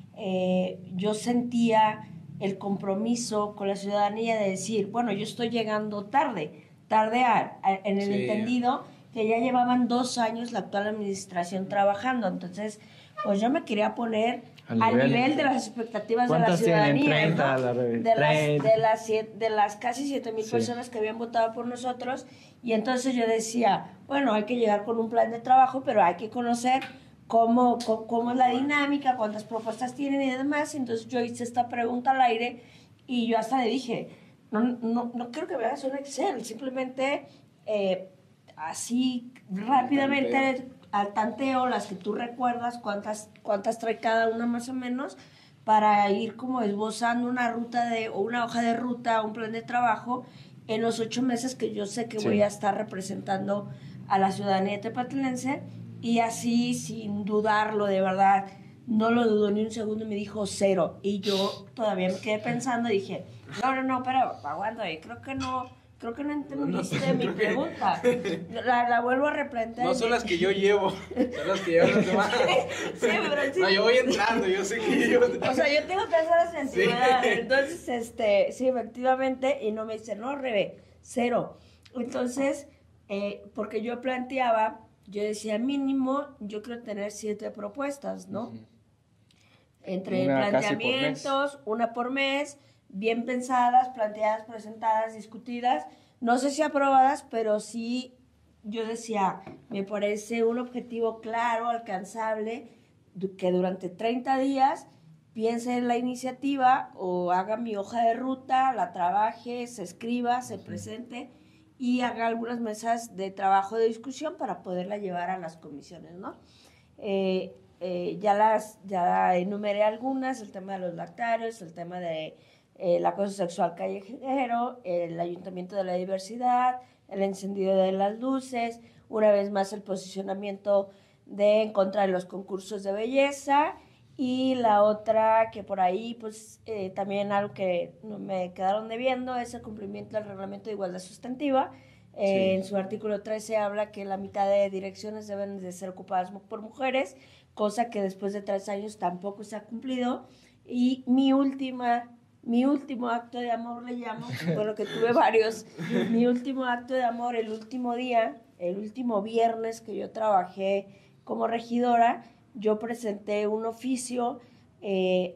eh, yo sentía el compromiso con la ciudadanía de decir, bueno, yo estoy llegando tarde, tarde a, a, en el sí. entendido que ya llevaban dos años la actual administración trabajando, entonces pues yo me quería poner al, al nivel, nivel de las expectativas de la ciudadanía, treinta, ¿no? la de, las, de, las, de las casi siete mil sí. personas que habían votado por nosotros, y entonces yo decía, bueno, hay que llegar con un plan de trabajo, pero hay que conocer cómo, cómo, cómo es la dinámica, cuántas propuestas tienen y demás. Entonces yo hice esta pregunta al aire y yo hasta le dije, no, no, no quiero que me hagas un Excel, simplemente eh, así rápidamente al tanteo, las que tú recuerdas, cuántas, cuántas trae cada una más o menos, para ir como esbozando una ruta de, o una hoja de ruta, un plan de trabajo en los ocho meses que yo sé que sí. voy a estar representando a la ciudadanía tepatilense. Y así, sin dudarlo, de verdad, no lo dudó ni un segundo, me dijo cero. Y yo todavía me quedé pensando y dije, no, no, no, pero aguanta, creo que no, creo que no entendiste no, no, mi pregunta. La, la vuelvo a replantear. No son las que yo llevo, son las que llevan los demás. Sí, pero sí. No, yo voy entrando, yo sé que yo... O sea, yo tengo tercera sensibilidad, sí. Entonces, este, sí, efectivamente, y no me dice, no, Rebe, cero. Entonces, eh, porque yo planteaba, yo decía, mínimo, yo quiero tener siete propuestas, ¿no? Uh-huh. Entre una planteamientos, por una por mes, bien pensadas, planteadas, presentadas, discutidas, no sé si aprobadas, pero sí, yo decía, me parece un objetivo claro, alcanzable, que durante treinta días piense en la iniciativa o haga mi hoja de ruta, la trabaje, se escriba, se presente y haga algunas mesas de trabajo de discusión para poderla llevar a las comisiones, ¿no? Eh, eh, ya las ya enumeré algunas, el tema de los lactarios, el tema de eh, el acoso sexual callejero, el ayuntamiento de la diversidad, el encendido de las luces, una vez más el posicionamiento de en contra de los concursos de belleza, y la otra que por ahí pues eh, también algo que no me quedaron debiendo es el cumplimiento del reglamento de igualdad sustantiva, Eh, sí. En su artículo trece habla que la mitad de direcciones deben de ser ocupadas por mujeres, cosa que después de tres años tampoco se ha cumplido. Y mi última, mi último acto de amor, le llamo, bueno, que tuve varios, mi último acto de amor, el último día, el último viernes que yo trabajé como regidora, yo presenté un oficio eh,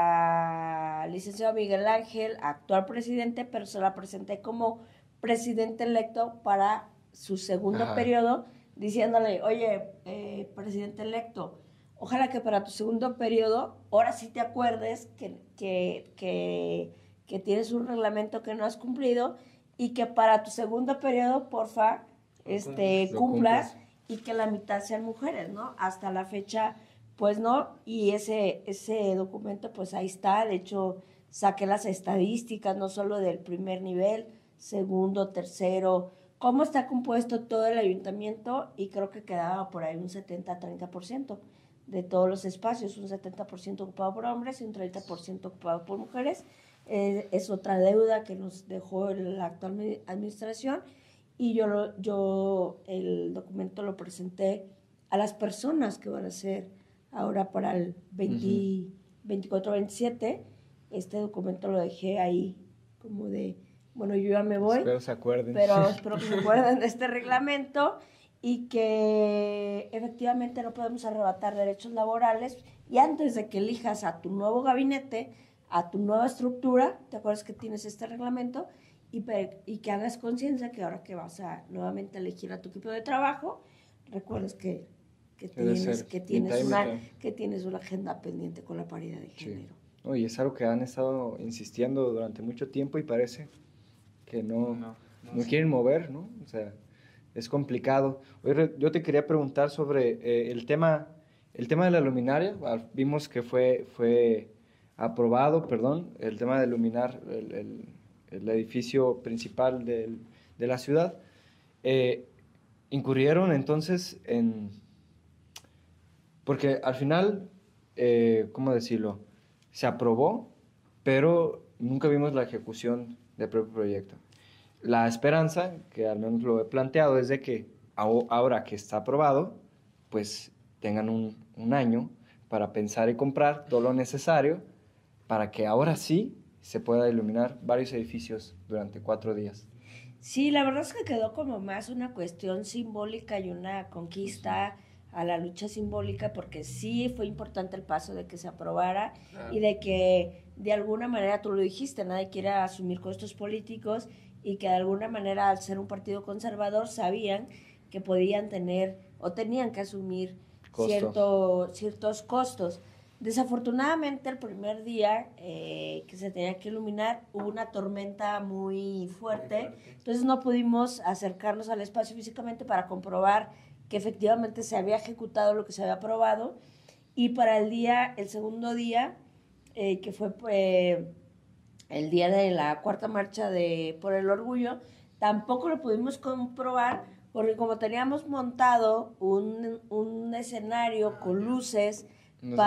al licenciado Miguel Ángel, actual presidente, pero se la presenté como presidente electo para su segundo Ajá. periodo, diciéndole, oye, eh, presidente electo, ojalá que para tu segundo periodo, ahora sí te acuerdes que, que, que, que tienes un reglamento que no has cumplido y que para tu segundo periodo, porfa, este, cumplas y que la mitad sean mujeres, ¿no? Hasta la fecha, pues no, y ese, ese documento, pues ahí está. De hecho, saqué las estadísticas, no solo del primer nivel, segundo, tercero, cómo está compuesto todo el ayuntamiento, y creo que quedaba por ahí un setenta a treinta por ciento de todos los espacios, un setenta por ciento ocupado por hombres y un treinta por ciento ocupado por mujeres. Eh, es otra deuda que nos dejó la actual administración, y yo, lo, yo el documento lo presenté a las personas que van a ser ahora para el veinte, uh-huh. veinticuatro veintisiete. Este documento lo dejé ahí como de, bueno, yo ya me voy. Espero se acuerden. Pero espero que se acuerden de este reglamento, y que efectivamente no podemos arrebatar derechos laborales. Y antes de que elijas a tu nuevo gabinete, a tu nueva estructura, te acuerdas que tienes este reglamento, y, y que hagas conciencia que ahora que vas a nuevamente elegir a tu equipo de trabajo, recuerdes que, que, tienes, que, tienes una, que tienes una agenda pendiente con la paridad de género. Sí. No, y es algo que han estado insistiendo durante mucho tiempo y parece que no, no, no, no quieren mover, ¿no? O sea, es complicado. Oye, yo te quería preguntar sobre eh, el tema, el tema de la luminaria. Vimos que fue, fue aprobado, perdón, el tema de iluminar el, el, el edificio principal del, de la ciudad. Eh, incurrieron entonces en... Porque al final, eh, ¿cómo decirlo? Se aprobó, pero nunca vimos la ejecución del propio proyecto. La esperanza, que al menos lo he planteado, es de que ahora que está aprobado, pues tengan un, un año para pensar y comprar todo lo necesario para que ahora sí se pueda iluminar varios edificios durante cuatro días. Sí, la verdad es que quedó como más una cuestión simbólica y una conquista a la lucha simbólica, porque sí fue importante el paso de que se aprobara ah. y de que de alguna manera, tú lo dijiste, nadie quiere asumir costos políticos, y que de alguna manera, al ser un partido conservador, sabían que podían tener o tenían que asumir cierto, ciertos costos. Desafortunadamente, el primer día eh, que se tenía que iluminar, hubo una tormenta muy fuerte, entonces no pudimos acercarnos al espacio físicamente para comprobar que efectivamente se había ejecutado lo que se había aprobado. Y para el día, el segundo día, eh, que fue eh, el día de la cuarta marcha de por el orgullo, tampoco lo pudimos comprobar, porque como teníamos montado un, un escenario con luces no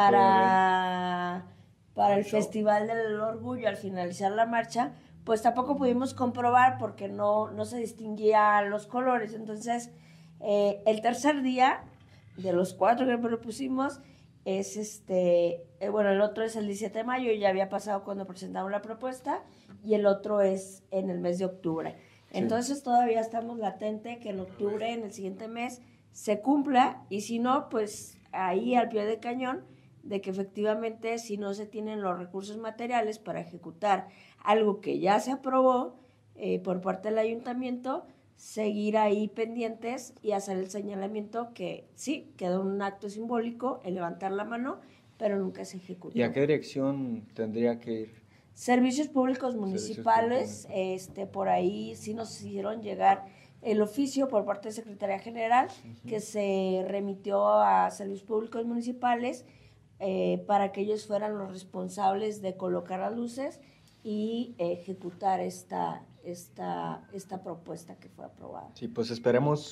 para, para el Festival del Orgullo al finalizar la marcha, pues tampoco pudimos comprobar porque no, no se distinguían los colores. Entonces, eh, el tercer día, de los cuatro que propusimos, es este, eh, bueno, el otro es el diecisiete de mayo, ya había pasado cuando presentamos la propuesta, y el otro es en el mes de octubre. Sí. Entonces todavía estamos latente que en octubre, en el siguiente mes, se cumpla, y si no, pues ahí al pie de cañón, de que efectivamente si no se tienen los recursos materiales para ejecutar algo que ya se aprobó eh, por parte del ayuntamiento, seguir ahí pendientes y hacer el señalamiento que sí, quedó un acto simbólico, el levantar la mano, pero nunca se ejecutó. ¿Y a qué dirección tendría que ir? Servicios Públicos Municipales, Servicios Públicos. este por ahí sí nos hicieron llegar el oficio por parte de Secretaría General, uh-huh. que se remitió a Servicios Públicos Municipales eh, para que ellos fueran los responsables de colocar las luces y ejecutar esta, esta, esta propuesta que fue aprobada. Sí, pues esperemos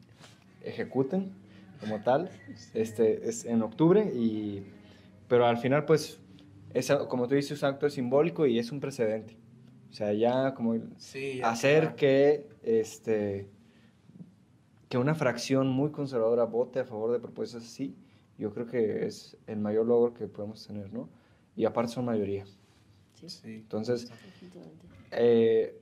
ejecuten como tal, este, es en octubre, y, pero al final pues, es, como tú dices, es un acto simbólico y es un precedente. O sea, ya como sí, ya hacer claro. que, este, que una fracción muy conservadora vote a favor de propuestas así, yo creo que es el mayor logro que podemos tener, ¿no? Y aparte son mayoría. Sí. Sí, Entonces, Definitivamente. eh,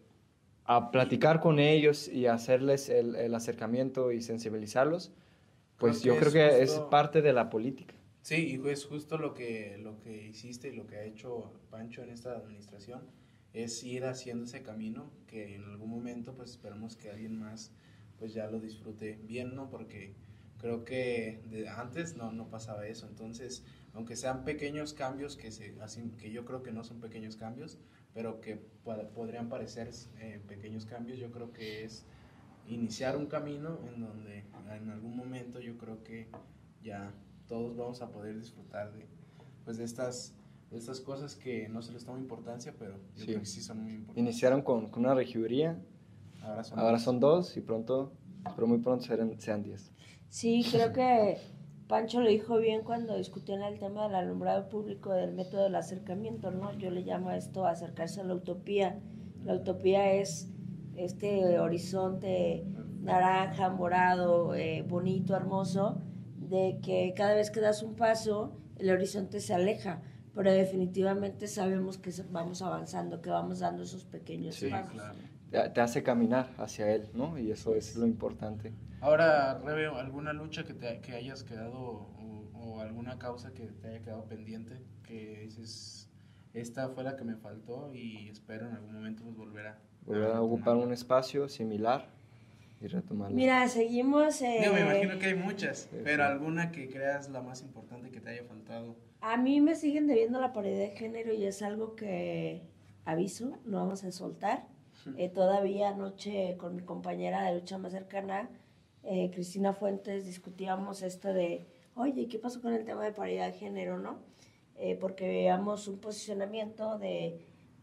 a platicar con ellos y hacerles el, el acercamiento y sensibilizarlos, pues Creo yo que creo es que justo- es parte de la política. Sí, y es justo lo que, lo que hiciste y lo que ha hecho Pancho en esta administración, es ir haciendo ese camino que en algún momento pues esperamos que alguien más pues ya lo disfrute bien, ¿no? Porque creo que de antes no, no pasaba eso, entonces aunque sean pequeños cambios que, se, así, que yo creo que no son pequeños cambios, pero que pod- podrían parecer eh, pequeños cambios, yo creo que es iniciar un camino en donde en algún momento yo creo que ya todos vamos a poder disfrutar de, pues de estas, de estas cosas que no se les toma importancia, pero yo Sí. creo que sí son muy importantes. Iniciaron con, con una regiduría, Ahora son, ahora dos. son dos y pronto, pero muy pronto serán, sean diez. Sí, creo que Pancho lo dijo bien cuando discutían el tema del alumbrado público, del método del acercamiento, ¿no? Yo le llamo a esto acercarse a la utopía. La utopía es este horizonte naranja, morado, eh, bonito, hermoso, de que cada vez que das un paso, el horizonte se aleja, pero definitivamente sabemos que vamos avanzando, que vamos dando esos pequeños Sí, pasos. claro. Te, te hace caminar hacia él, ¿no? Y eso es lo importante. Ahora, Rebe, ¿alguna lucha que, te, que hayas quedado o, o alguna causa que te haya quedado pendiente que dices, esta fue la que me faltó y espero en algún momento pues volver a, Volver a ocupar un espacio similar y retomarlo. Mira, seguimos... Eh, Digo, me imagino que hay muchas, Sí, pero sí. alguna que creas la más importante que te haya faltado. A mí me siguen debiendo la paridad de género y es algo que aviso, no vamos a soltar. Eh, todavía anoche con mi compañera de lucha más cercana, eh, Cristina Fuentes, discutíamos esto de, oye, ¿qué pasó con el tema de paridad de género, no? Eh, porque veíamos un posicionamiento de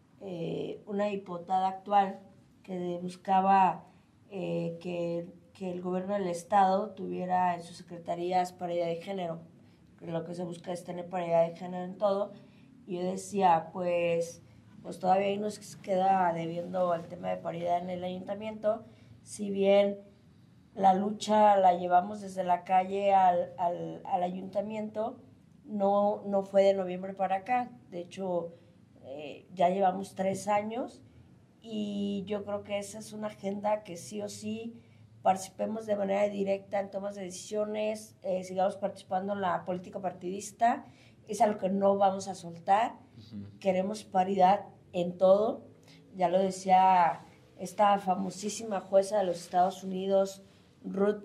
eh, una diputada actual que buscaba eh, que, que el gobierno del estado tuviera en sus secretarías paridad de género. Lo que se busca es tener paridad de género en todo. Y yo decía, pues, pues todavía ahí nos queda debiendo el tema de paridad en el ayuntamiento. Si bien la lucha la llevamos desde la calle al, al, al ayuntamiento, no, no fue de noviembre para acá. De hecho, eh, ya llevamos tres años y yo creo que esa es una agenda que sí o sí participemos de manera directa en tomas de decisiones, eh, sigamos participando en la política partidista, es algo que no vamos a soltar. Uh-huh. Queremos paridad en todo, ya lo decía esta famosísima jueza de los Estados Unidos, Ruth,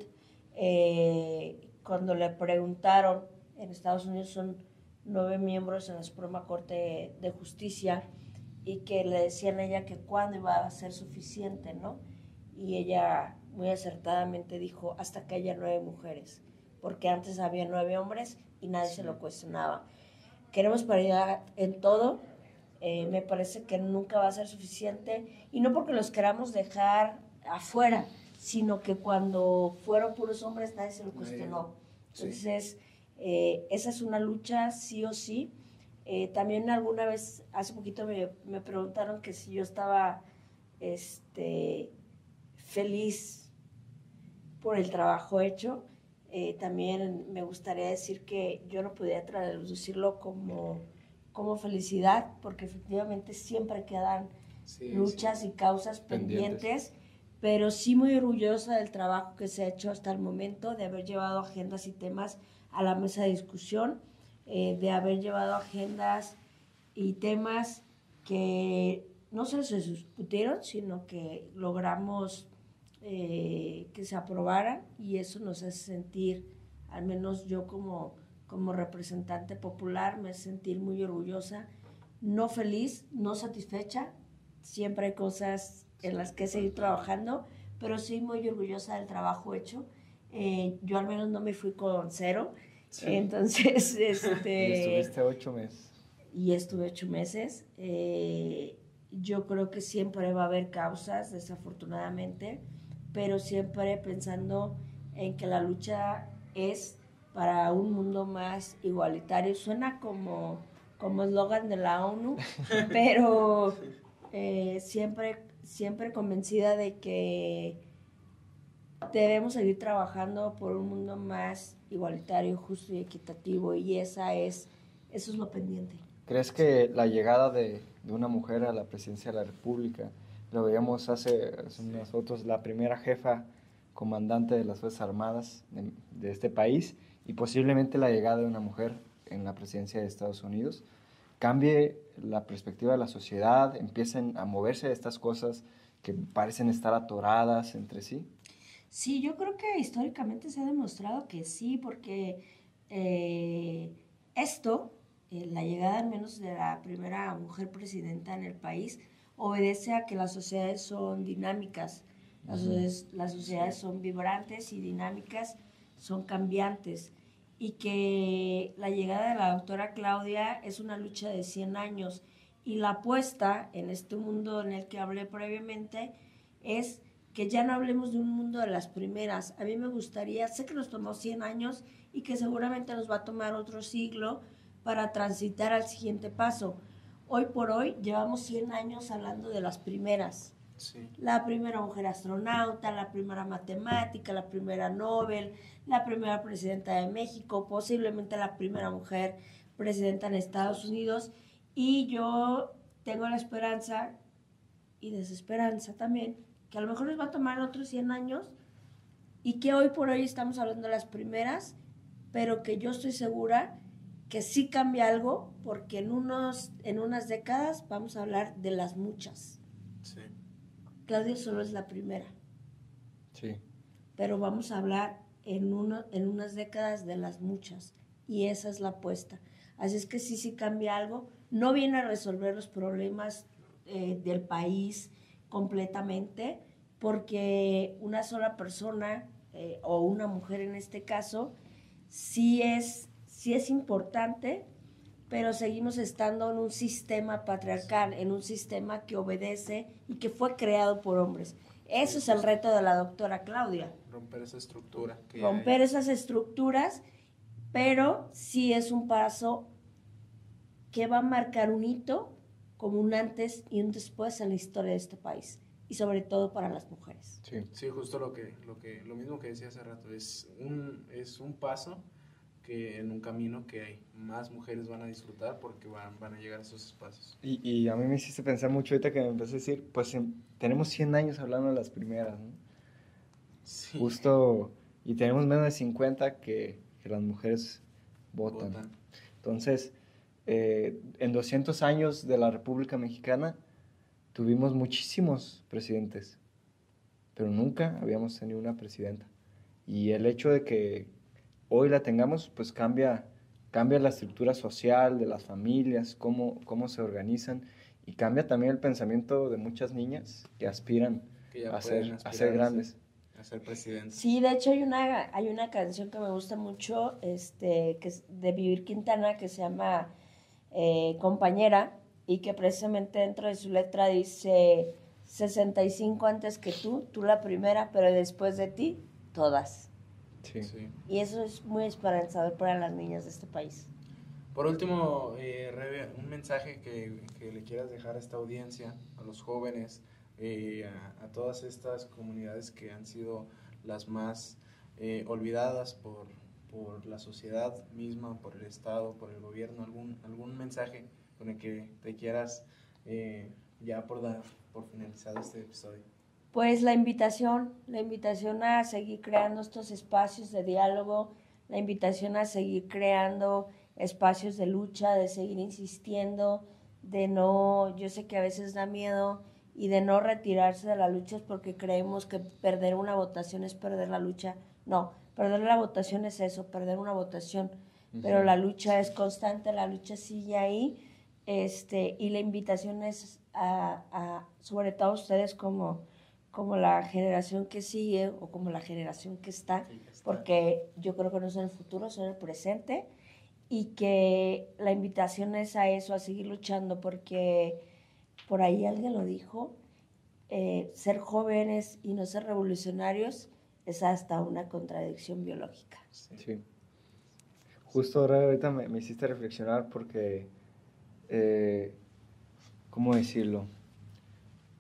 eh, cuando le preguntaron, en Estados Unidos son nueve miembros en la Suprema Corte de Justicia, y que le decían a ella que cuándo iba a ser suficiente, ¿no? Y ella muy acertadamente dijo, hasta que haya nueve mujeres, porque antes había nueve hombres y nadie sí. se lo cuestionaba. Queremos paridad en todo, eh, me parece que nunca va a ser suficiente, y no porque los queramos dejar afuera, sino que cuando fueron puros hombres nadie se lo cuestionó. Entonces, sí. eh, esa es una lucha sí o sí. Eh, también alguna vez, hace poquito me, me preguntaron que si yo estaba este, feliz por el trabajo hecho. Eh, también me gustaría decir que yo no podía traducirlo como, como felicidad, porque efectivamente siempre quedan sí, luchas sí. y causas pendientes, pendientes, pero sí muy orgullosa del trabajo que se ha hecho hasta el momento, de haber llevado agendas y temas a la mesa de discusión, eh, de haber llevado agendas y temas que no solo se discutieron, sino que logramos eh, que se aprobaran, y eso nos hace sentir, al menos yo como, como representante popular, me hace sentir muy orgullosa, no feliz, no satisfecha, siempre hay cosas en las que seguir trabajando, pero sí muy orgullosa del trabajo hecho. Eh, yo al menos no me fui con cero, sí. Entonces, este... Y estuviste ocho meses. Y estuve ocho meses. Eh, yo creo que siempre va a haber causas, desafortunadamente, pero siempre pensando en que la lucha es para un mundo más igualitario. Suena como como eslogan de la ONU, pero eh, siempre, siempre convencida de que debemos seguir trabajando por un mundo más igualitario, justo y equitativo, y esa es, eso es lo pendiente. ¿Crees que la llegada de, de una mujer a la presidencia de la República, lo veíamos hace, hace unas fotos, la primera jefa comandante de las Fuerzas Armadas de, de este país, y posiblemente la llegada de una mujer en la presidencia de Estados Unidos, cambie la perspectiva de la sociedad, empiecen a moverse estas cosas que parecen estar atoradas entre sí? Sí, yo creo que históricamente se ha demostrado que sí, porque eh, esto, eh, la llegada al menos de la primera mujer presidenta en el país, obedece a que las sociedades son dinámicas, las, Ujú. sociedades, las sociedades son vibrantes y dinámicas, son cambiantes, y que la llegada de la doctora Claudia es una lucha de cien años, y la apuesta en este mundo en el que hablé previamente es que ya no hablemos de un mundo de las primeras. A mí me gustaría, sé que nos tomó cien años y que seguramente nos va a tomar otro siglo para transitar al siguiente paso. Hoy por hoy llevamos cien años hablando de las primeras. Sí. La primera mujer astronauta, la primera matemática, la primera Nobel, la primera presidenta de México, posiblemente la primera mujer presidenta en Estados Unidos. Y yo tengo la esperanza y desesperanza también, que a lo mejor nos va a tomar otros cien años y que hoy por hoy estamos hablando de las primeras, pero que yo estoy segura que sí cambia algo, porque en, unos, en unas décadas vamos a hablar de las muchas. Sí. Claudia solo es la primera, Sí. pero vamos a hablar en, uno, en unas décadas de las muchas, y esa es la apuesta. Así es que sí, sí cambia algo. No viene a resolver los problemas eh, del país completamente, porque una sola persona, eh, o una mujer en este caso, sí es, sí es importante, pero seguimos estando en un sistema patriarcal, en un sistema que obedece y que fue creado por hombres. Eso es el reto de la doctora Claudia. Romper esa estructura. Que Romper hay. esas estructuras, pero sí es un paso que va a marcar un hito, como un antes y un después en la historia de este país, y sobre todo para las mujeres. Sí. Sí, justo lo que, lo que, lo mismo que decía hace rato, es un, es un paso que en un camino que hay más mujeres van a disfrutar porque van, van a llegar a esos espacios. Y, y a mí me hiciste pensar mucho ahorita que me empecé a decir, pues em, tenemos cien años hablando de las primeras, ¿no? Sí. Justo, y tenemos menos de cincuenta que, que las mujeres votan. Votan. Entonces, eh, en doscientos años de la República Mexicana tuvimos muchísimos presidentes, pero nunca habíamos tenido una presidenta. Y el hecho de que hoy la tengamos, pues cambia, cambia la estructura social de las familias, cómo, cómo se organizan, y cambia también el pensamiento de muchas niñas que aspiran Que ya a pueden ser, a aspirar ser a grandes. ser- a ser presidente. Sí, de hecho hay una, hay una canción que me gusta mucho, este, que es de Vivir Quintana, que se llama eh, Compañera, y que precisamente dentro de su letra dice sesenta y cinco antes que tú, tú la primera, pero después de ti, todas. Sí. Sí. Y eso es muy esperanzador para las niñas de este país. Por último, eh, Rebe, un mensaje que, que le quieras dejar a esta audiencia, a los jóvenes, eh, a, a todas estas comunidades que han sido las más eh, olvidadas por, por la sociedad misma, por el Estado, por el gobierno, algún, algún mensaje con el que te quieras eh, ya por dar por finalizado este episodio. Pues la invitación, la invitación a seguir creando estos espacios de diálogo, la invitación a seguir creando espacios de lucha, de seguir insistiendo, de no, yo sé que a veces da miedo, y de no retirarse de la lucha es porque creemos que perder una votación es perder la lucha. No, perder la votación es eso, perder una votación, Ujú. pero la lucha es constante, la lucha sigue ahí, este, y la invitación es a, a sobre todo a ustedes como, como la generación que sigue o como la generación que está, Sí, ya está. porque yo creo que no son el futuro, son el presente, y que la invitación es a eso, a seguir luchando, porque por ahí alguien lo dijo, eh, ser jóvenes y no ser revolucionarios es hasta una contradicción biológica. Sí. Sí. Justo ahora ahorita me, me hiciste reflexionar porque, eh, ¿cómo decirlo?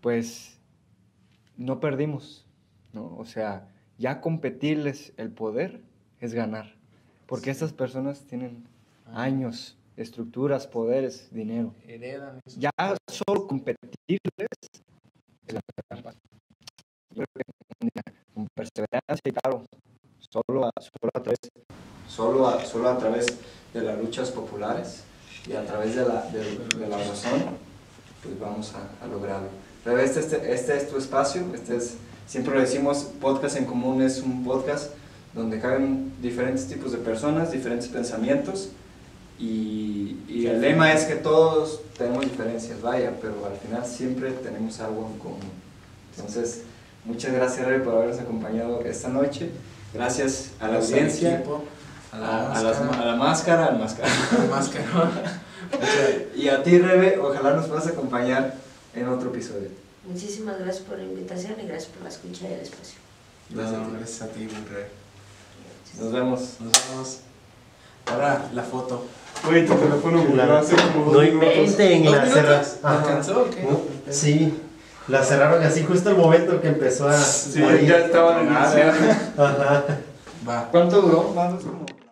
pues no perdimos, ¿no? O sea, ya competirles el poder es ganar, porque estas personas tienen años, estructuras, poderes, dinero. Heredan eso. Ya solo competirles es ganar. Yo creo que con perseverancia y claro, solo a, solo a través, solo a, solo a través de las luchas populares y a través de la, de, de la razón, pues vamos a, a lograrlo. Pero este, este, este es tu espacio, este es, siempre lo decimos, Podcast en Común es un podcast donde caben diferentes tipos de personas, diferentes pensamientos, y, y el lema es que todos tenemos diferencias, vaya, pero al final siempre tenemos algo en común. Entonces, muchas gracias, Rebe, por habernos acompañado esta noche. Gracias a la audiencia, a la, a, las, a la máscara, al máscara. Al máscara. Y a ti, Rebe, ojalá nos puedas acompañar en otro episodio. Muchísimas gracias por la invitación y gracias por la escucha del espacio. Gracias, no, gracias a ti, Rebe. Nos vemos. Nos vemos. Ahora la foto. Oye, tu teléfono murió hace como No inventen, la cerraron. ¿Alcanzó o qué? Sí, la cerraron así justo el momento que empezó a... Sí, ya estaba en el inicio. Ajá. Va. ¿Cuánto duró? Más o menos como...